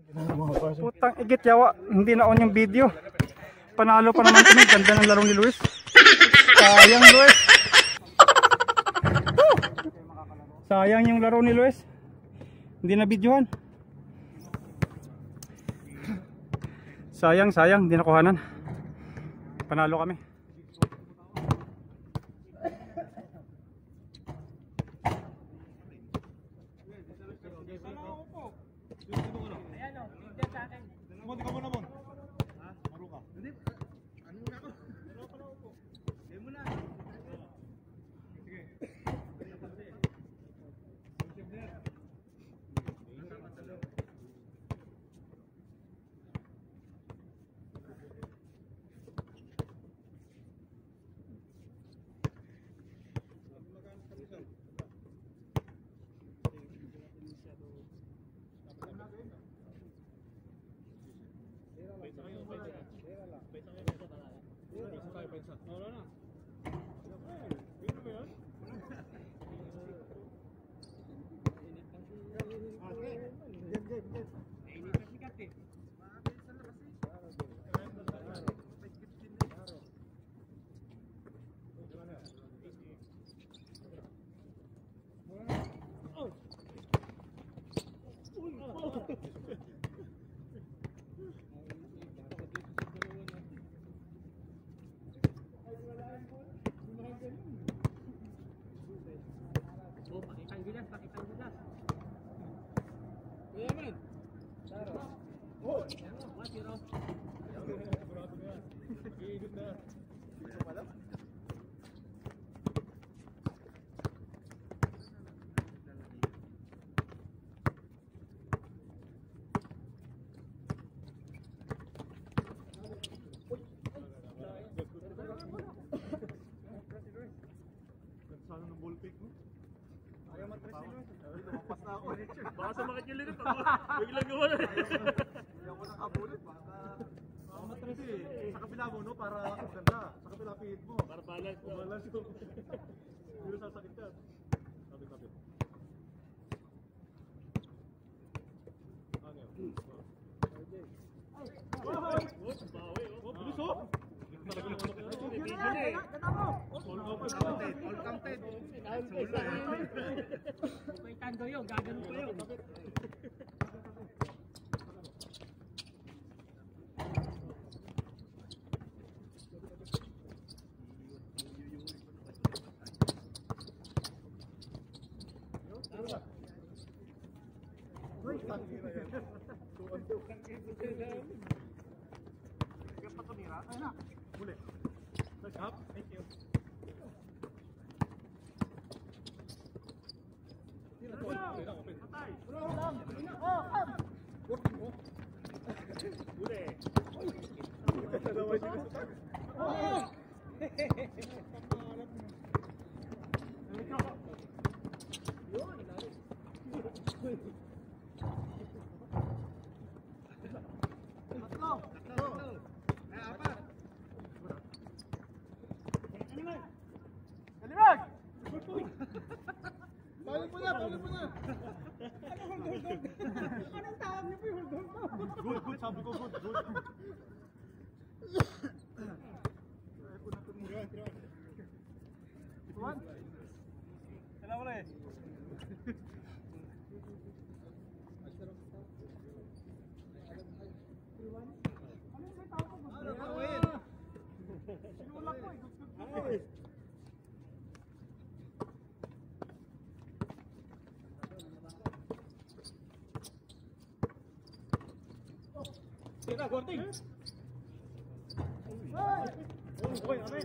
Putang igit yawa, hindi na on yung video. Panalo pa naman kami, ganda ng laro ni Luis. Sayang Luis. Sayang yung laro ni Luis. Hindi na videohan. Sayang, hindi na kuhanan. Panalo kami. Baka sumakit yung likod ako. Biglang gawa na. Hindi ako nakabulit. Baka matres eh. Sa kabila mo, no? Para ganda. Sa kabila pihit mo. Para balance. Balance mo. Pero sasakit ka. Sabi. Ano yun? Bawi! Bilis oh! All counted. May tando yun, gagano pa yun. Thank you. Balik mo na! Anong tawag niyo po yung good, sabi ko good. One. Kailangan mo na eh. Sinulak ko eh. Sira, Gorting! Uy, amen!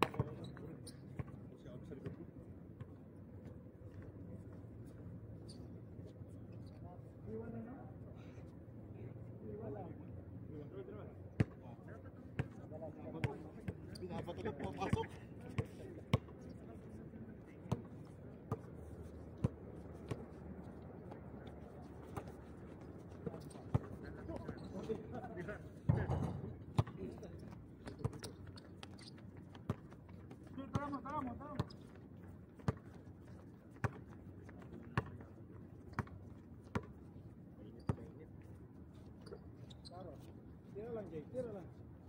Binabato na pumapasok! lang, Jay. Tira lang.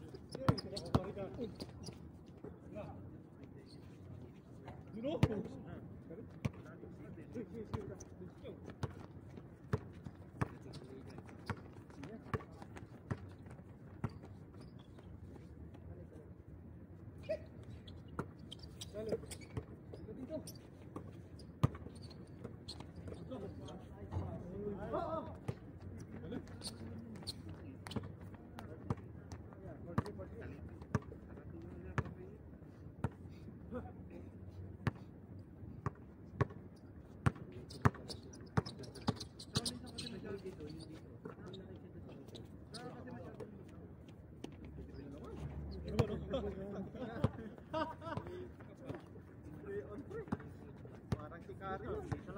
Parang si Kari.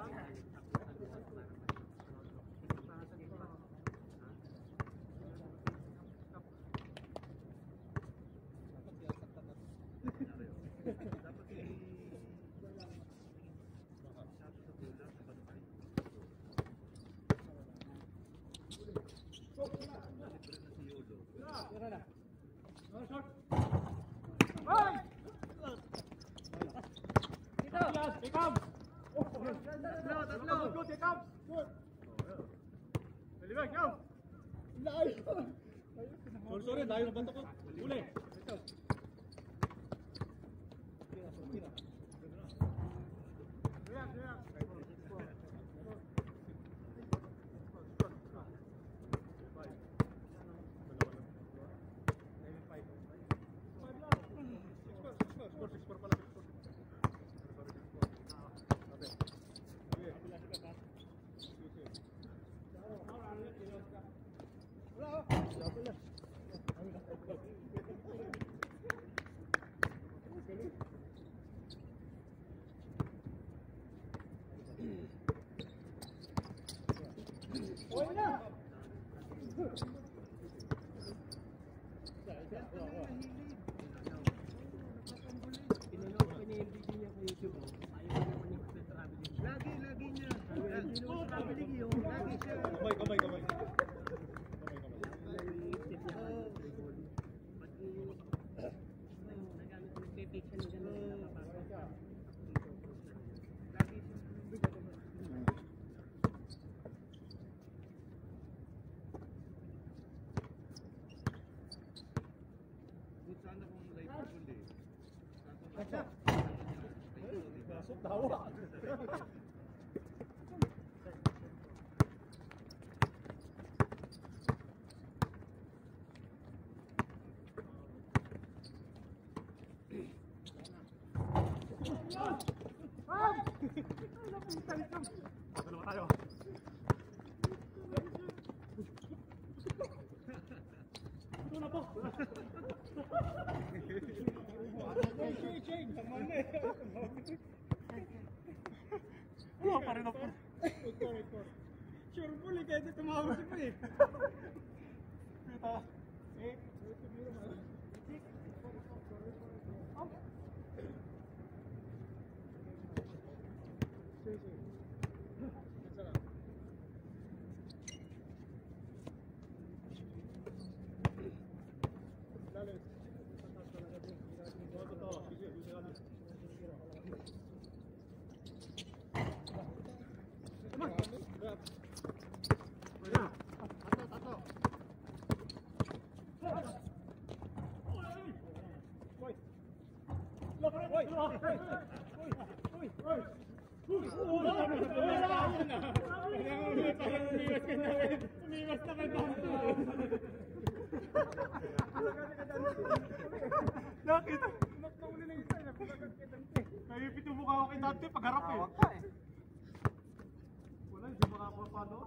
Sorry, layo ng bato ko. Uli. Kamay. Tawa. Oh, pa rin ako. Sure fully kasi tumawag si Pre. Kita. Nakita. Nakita na isa. Naipit yung mukha ko kay Dante pagharap eh. Wala, hindi makapapano.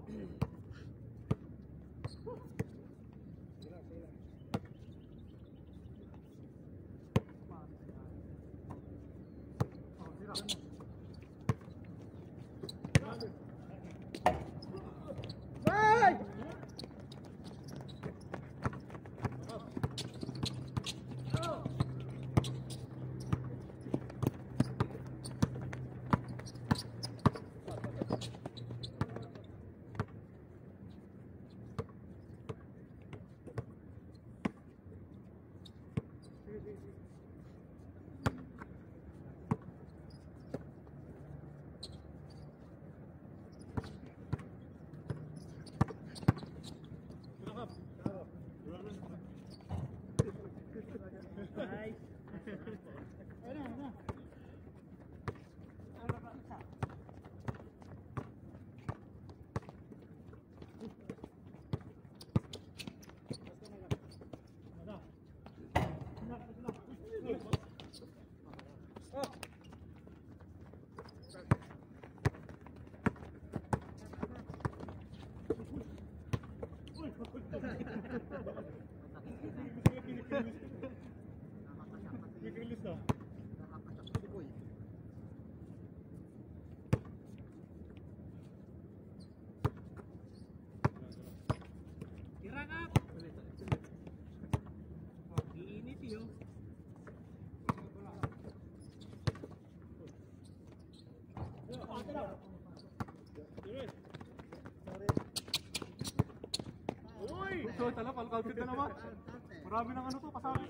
So, tala, palcounted na naman. Marami ng ano to, kasama.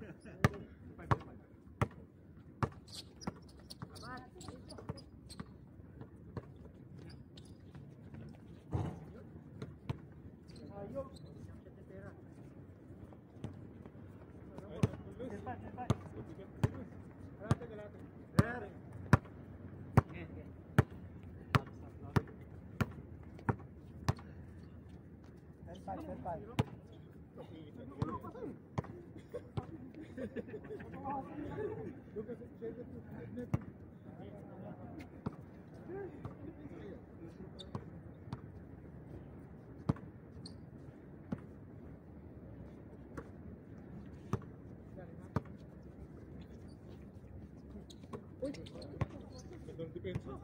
Gandang depensa.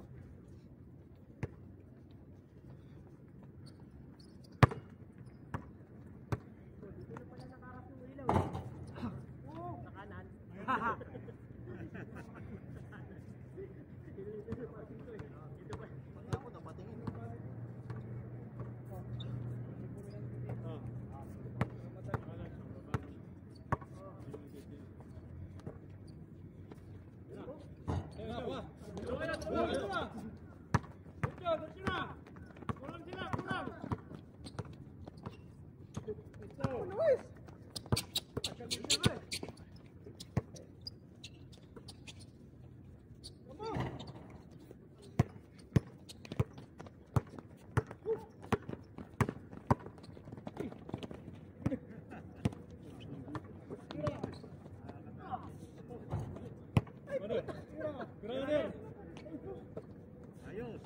Ayos.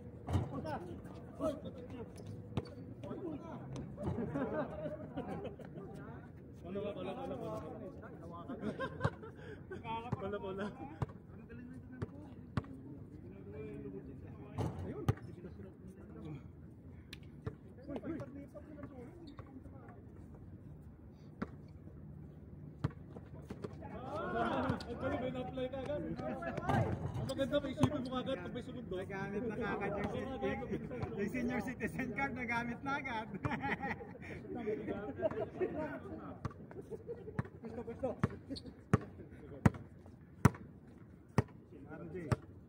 Wala. Ang galing, may na-apply ka agad. Ang maganda, may isipin mo agad kung may sunod doon. Nagamit na kagad yung senior citizen card, nagamit na agad. Gusto. RJ.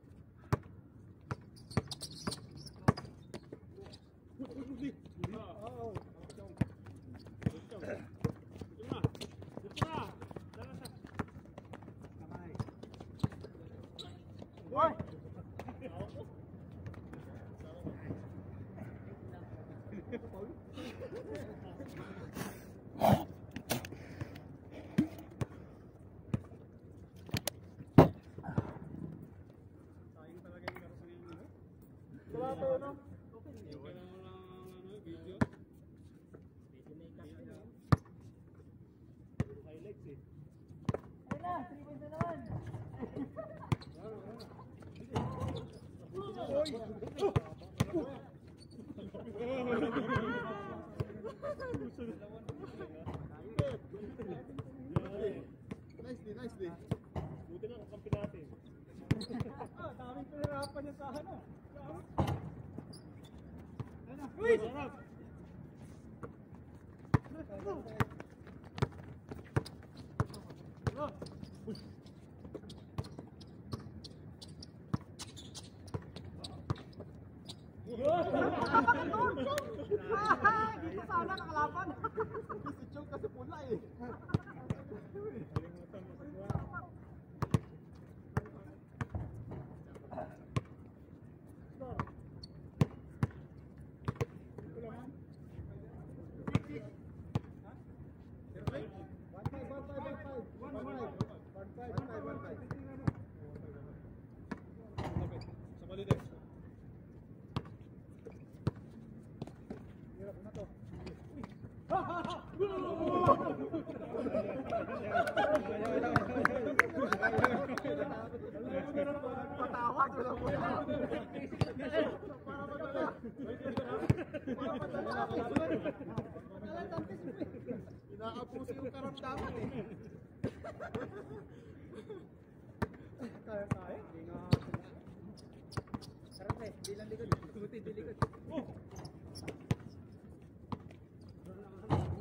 Nicely. Buti na kakampi natin. Daming pinahirapan niya sa ano. Uy! Sarap! Dito sana kakalapan. Si Chong kasi pula eh. Patawag wala po. Inaapuso yung karamdaman eh. Kaya. Sarap eh, bilang likod. Tuti di likod.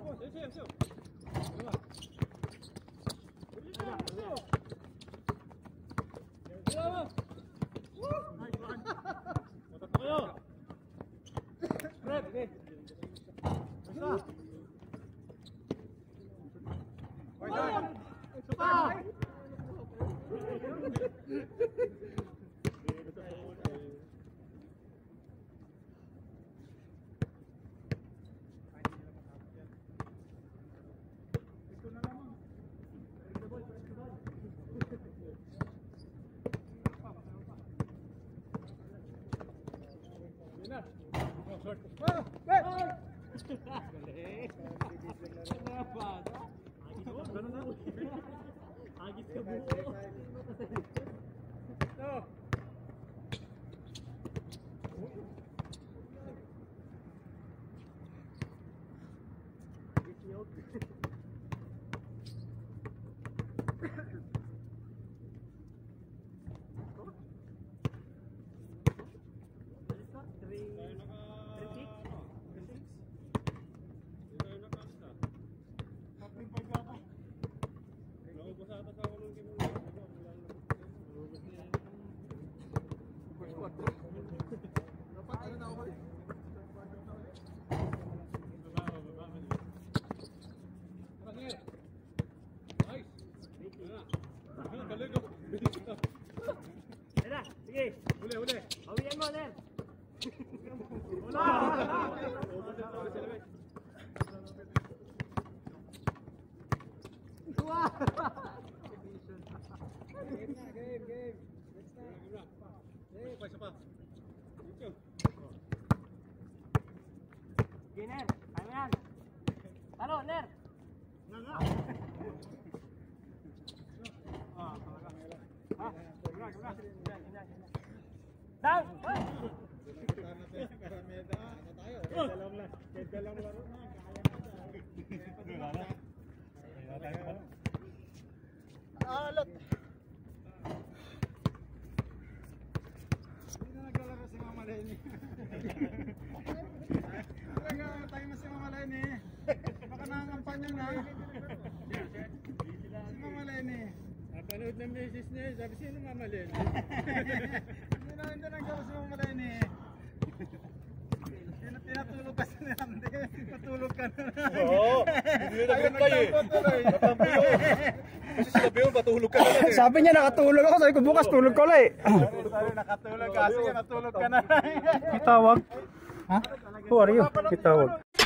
Agis ka buo. Ner, ano yan? Talo, Ner! Down! Alot! Hindi na naglalaro si Mama Lenny. Talaga tayo mo si Mama Lenny. Baka nangangampanya na. Si Mama Lenny. Napanood ng message niya, sabi sino Mama Lenny? Hindi na naglalaro si Mama Lenny. Tinatulog kasi ni Andy. Natulog ka na. Oo, hindi na nagkantay eh. Natampo yun. Kasi sabi mo, matulog ka na eh. Sabi niya nakatulog ako, sabi ko bukas tulog ko ulit. Nakatulog kasi natulog ka na. May tawag. Ha? Who are you? May tawag.